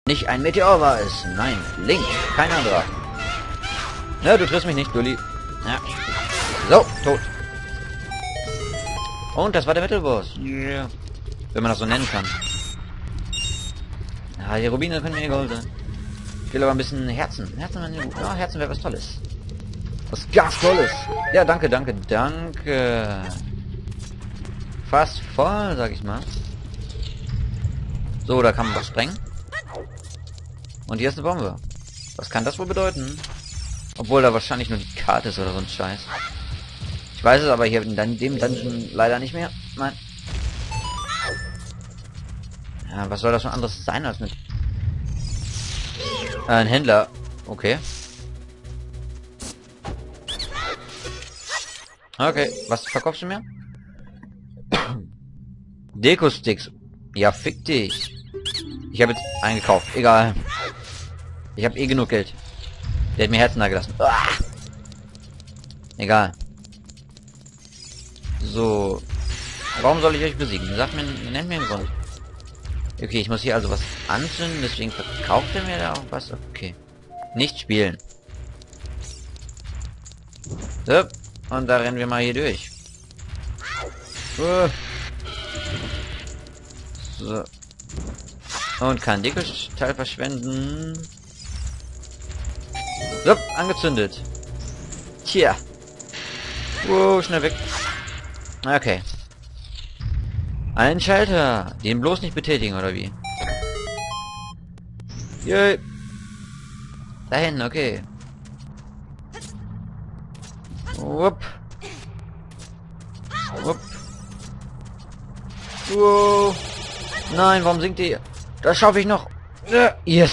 nicht ein Meteor war es. Nein, Link, kein anderer. Ja, du triffst mich nicht, Dulli. Ja. So, tot. Und das war der Mittelboss. Yeah. Wenn man das so nennen kann. Ja, die Rubine können mir egal sein. Ich will aber ein bisschen Herzen. Herzen wäre was Tolles. Was ganz Tolles. Ja, danke, danke, danke. Fast voll, sag ich mal. So, da kann man was sprengen. Und hier ist eine Bombe. Was kann das wohl bedeuten? Obwohl da wahrscheinlich nur die Karte ist oder so ein Scheiß. Ich weiß es aber hier in dem Dungeon leider nicht mehr. Nein. Ja, was soll das schon anderes sein als mit... ein Händler. Okay. Okay, was verkaufst du mir? Deko-Sticks. Ja, fick dich. Ich habe jetzt eingekauft. Egal. Ich habe eh genug Geld. Der hat mir Herzen da gelassen. Ah! Egal. So. Warum soll ich euch besiegen? Sagt mir, nennt mir einen Grund. Okay, ich muss hier also was anzünden, deswegen verkauft er mir da auch was. Okay. Nicht spielen. So. Und da rennen wir mal hier durch. So. Und kein Deko-Teil verschwenden. So, angezündet. Tja. Wow, schnell weg. Okay. Ein Schalter. Den bloß nicht betätigen, oder wie? Yay. Dahin, okay. Wupp. Wupp. Wow. Nein, warum sinkt ihr? Das schaffe ich noch. Yes.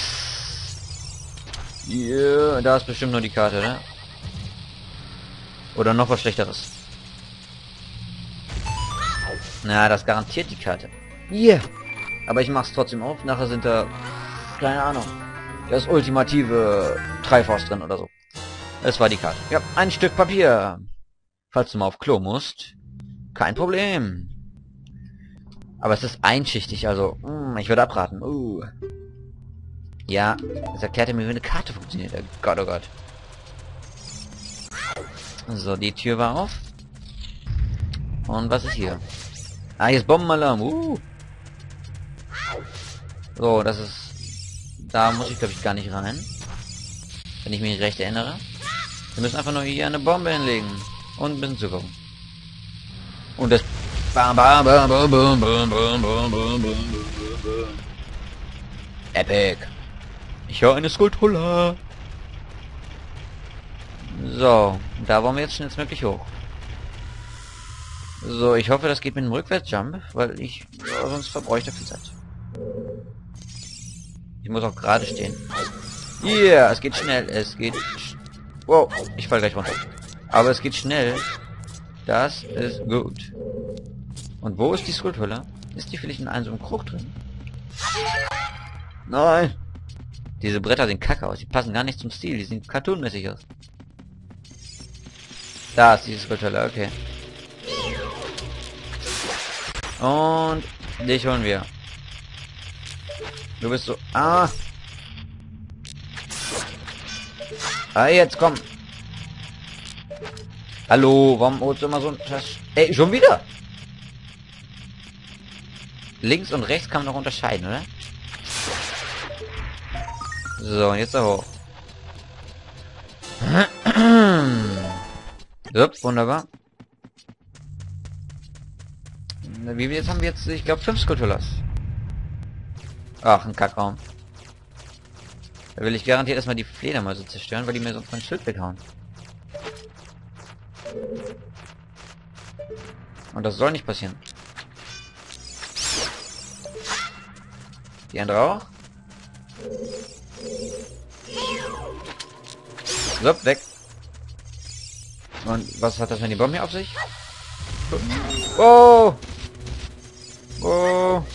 Yeah. Da ist bestimmt nur die Karte, ne? Oder noch was Schlechteres. Na, das garantiert die Karte. Yeah. Aber ich mach's trotzdem auf. Nachher sind da... keine Ahnung. Das ultimative Triforce drin oder so. Es war die Karte. Ja, ein Stück Papier. Falls du mal auf Klo musst. Kein Problem. Aber es ist einschichtig, also... ich würde abraten. Ja, das erklärte mir, wie eine Karte funktioniert. Oh Gott, oh Gott. So, die Tür war auf. Und was ist hier? Ah, hier ist Bombenalarm. So, das ist... da muss ich, glaube ich, gar nicht rein. Wenn ich mich recht erinnere. Wir müssen einfach nur hier eine Bombe hinlegen. Und ein bisschen zugucken. Und das... bam, bam, bam, bam, bam, bam, bam, bam, bam, bam. Epic. Ich höre eine Skulptur. So, da wollen wir jetzt schnellstmöglich hoch. So, ich hoffe, das geht mit dem Rückwärtsjump, weil ich... ja, sonst verbräuchte ich viel Zeit. Ich muss auch gerade stehen. Yeah, es geht schnell. Es geht... wow, ich fall gleich runter. Aber es geht schnell. Das ist gut. Und wo ist die Skulptur? Ist die vielleicht in einem so einem Krug drin? Nein! Diese Bretter sehen kacke aus. Die passen gar nicht zum Stil. Die sehen cartoonmäßig aus. Da ist diese Skulptur, okay. Und dich holen wir. Du bist so... ah! Ah, jetzt komm! Hallo, warum holst du immer so ein... ey, schon wieder? Links und rechts kann man noch unterscheiden, oder? So, und jetzt da hoch. Ups, wunderbar. Wie wir jetzt haben wir jetzt, ich glaube, 5 Skulpturas. Ach, ein Kackraum. Da will ich garantiert erstmal die Fledermäuse zerstören, weil die mir sonst mein Schild weghauen. Und das soll nicht passieren. Die andere auch. So, weg. Und was hat das mit den Bomben hier auf sich? Oh! Oh!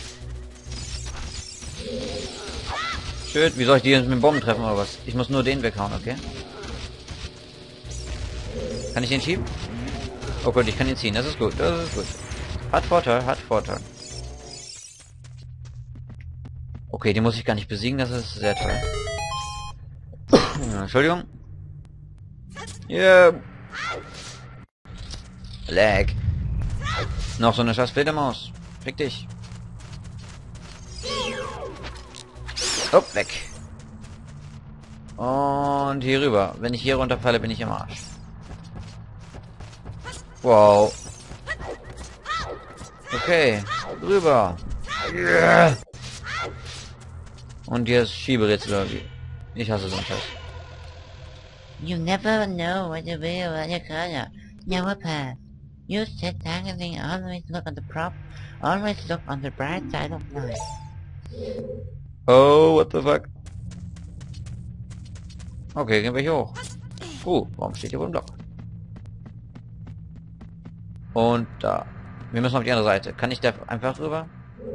Schön, wie soll ich die jetzt mit den Bomben treffen oder was? Ich muss nur den weghauen, okay? Kann ich den schieben? Oh gut, ich kann ihn ziehen, das ist gut, das ist gut. Hat Vorteil, hat Vorteil. Okay, den muss ich gar nicht besiegen, das ist sehr toll. Entschuldigung. Yeah. Lag. Noch so eine scheiß Fledermaus. Fick dich. Oh, weg. Und hier rüber. Wenn ich hier runterfalle, bin ich im Arsch. Wow. Okay. Rüber. Yeah. Und hier ist Schieberätsel irgendwie. Ich hasse so einen Scheiß. You never know what you will when you're gonna never pass. You said targeting, always look on the prop, always look on the bright side of life. Oh, what the fuck? Okay, gehen wir hier hoch. Warum steht hier wohl ein Block? Und da. Wir müssen auf die andere Seite. Kann ich da einfach rüber?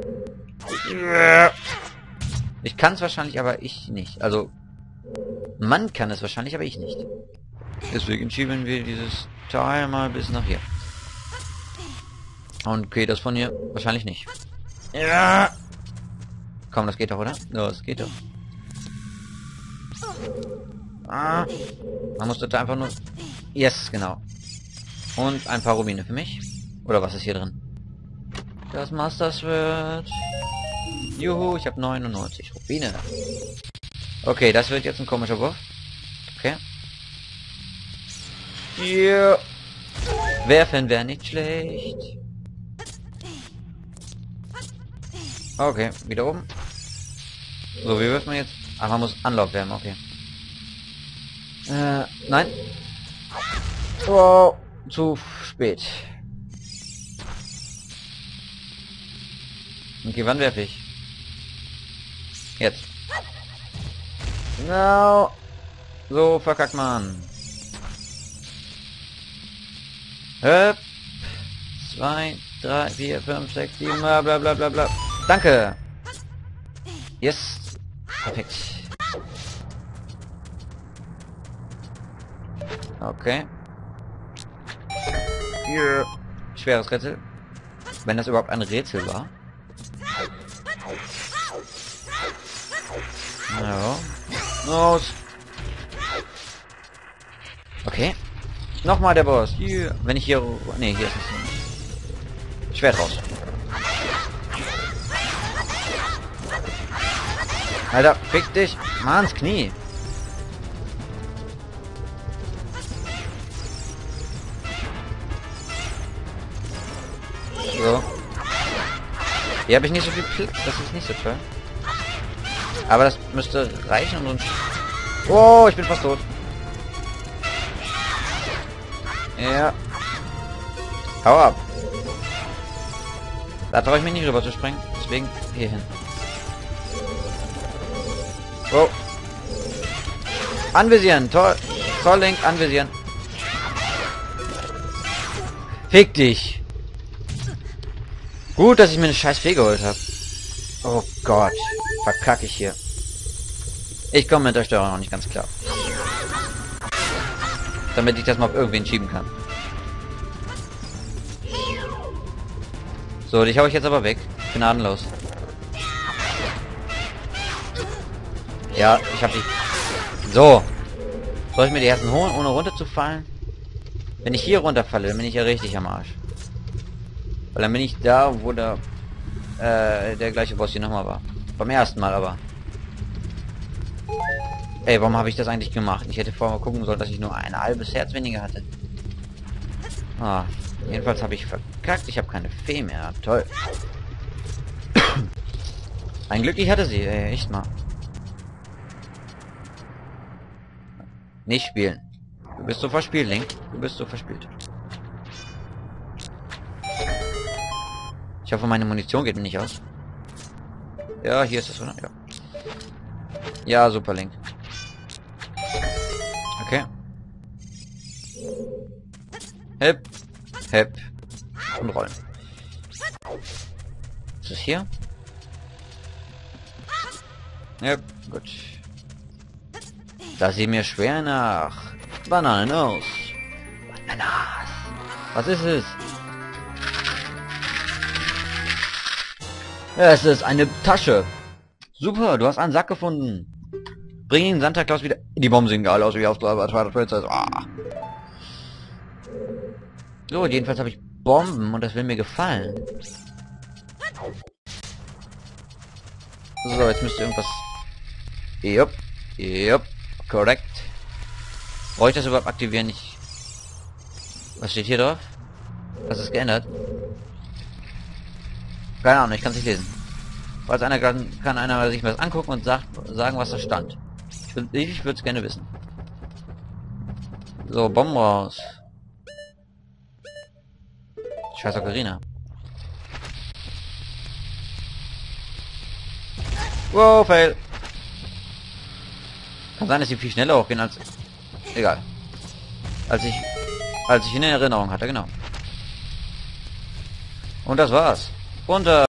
Ich kann es wahrscheinlich, aber ich nicht. Also, man kann es wahrscheinlich, aber ich nicht. Deswegen schieben wir dieses Teil mal bis nach hier. Und okay, das von hier wahrscheinlich nicht. Ja. Komm, das geht doch, oder? Ja, das geht doch. Ah. Man muss da einfach nur... Yes, genau. Und ein paar Rubine für mich. Oder was ist hier drin? Das Masters wird... Juhu, ich habe 99 Rubine. Okay, das wird jetzt ein komischer Wurf. Okay. Hier. Werfen wäre nicht schlecht. Okay, wieder oben. So, wie wirft man jetzt? Ach, man muss Anlauf wärmen, okay. Nein. Oh, zu spät. Okay, wann werfe ich? Jetzt. No. So, verkackt man. Höp. 2, 3, 4, 5, 6, 7, bla bla bla bla bla. Danke. Yes. Perfekt. Okay. Hier. Schweres Rätsel. Wenn das überhaupt ein Rätsel war. Ja. Los. Okay. Nochmal der Boss. Hier. Wenn ich hier... Ne, hier ist es. Schwert raus. Alter, fick dich. Manns Knie. So. Hier habe ich nicht so viel Platz. Das ist nicht so toll. Aber das müsste reichen und... Oh, ich bin fast tot. Ja. Hau ab. Da traue ich mich nicht rüber zu springen. Deswegen hier hin. Oh. Anvisieren. Toll. Toll, Link. Anvisieren. Fick dich. Gut, dass ich mir eine scheiß Fee geholt habe. Oh Gott. Verkacke ich hier. Ich komme mit der Steuerung noch nicht ganz klar. Damit ich das mal auf irgendwen schieben kann. So, dich hau ich jetzt aber weg. Gnadenlos. Ja, ich hab dich. So. Soll ich mir die ersten holen, ohne runterzufallen? Wenn ich hier runterfalle, dann bin ich ja richtig am Arsch. Weil dann bin ich da, wo der gleiche Boss hier nochmal war. Beim ersten Mal aber. Ey, warum habe ich das eigentlich gemacht? Ich hätte vorher mal gucken sollen, dass ich nur ein halbes Herz weniger hatte. Ah, jedenfalls habe ich verkackt. Ich habe keine Fee mehr. Toll. Ein Glück, ich hatte sie. Ey, echt mal. Nicht spielen. Du bist so verspielt, Link. Du bist so verspielt. Ich hoffe, meine Munition geht mir nicht aus. Ja, hier ist es, oder? Ja. Ja, super, Link. Okay. Hep. Hep. Und rollen. Ist es hier? Ja, gut. Das sieht mir schwer nach Bananen aus. Bananas. Was ist es? Es ist eine Tasche. Super, du hast einen Sack gefunden. Bring ihn Santa Claus wieder... Die Bomben sehen geil aus, wie auf Twilight Princess. Ah. So, jedenfalls habe ich Bomben und das will mir gefallen. So, jetzt müsste irgendwas... Jupp. Jupp. Korrekt. Brauche ich das überhaupt aktivieren? Was steht hier drauf? Was ist geändert? Keine Ahnung, ich kann es nicht lesen. Falls einer kann einer sich was angucken und sagen, was da stand. Ich würde es gerne wissen. So, Bomben raus. Scheiß Ocarina. Wow, fail. Kann sein, dass die viel schneller hochgehen als... Egal. Als ich in Erinnerung hatte, genau. Und das war's. Runter!